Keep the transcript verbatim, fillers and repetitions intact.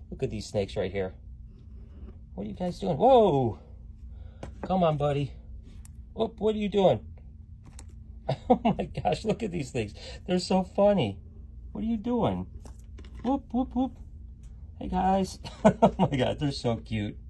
Look at these snakes right here. What are you guys doing? Whoa! Come on, buddy. Whoop, what are you doing? Oh my gosh, look at these things. They're so funny. What are you doing? Whoop, whoop, whoop. Hey guys. Oh my God, they're so cute.